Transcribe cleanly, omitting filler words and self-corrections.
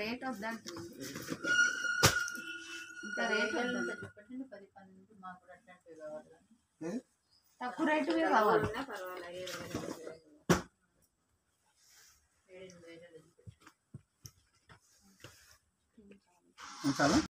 Rate వద్దంటుంది. ఇంత rate పెట్టండి 10-12 మాకు కూడా అట్లాంటివి కావాలి. తక్కువ రేటు కావాలి పర్వాలేదు.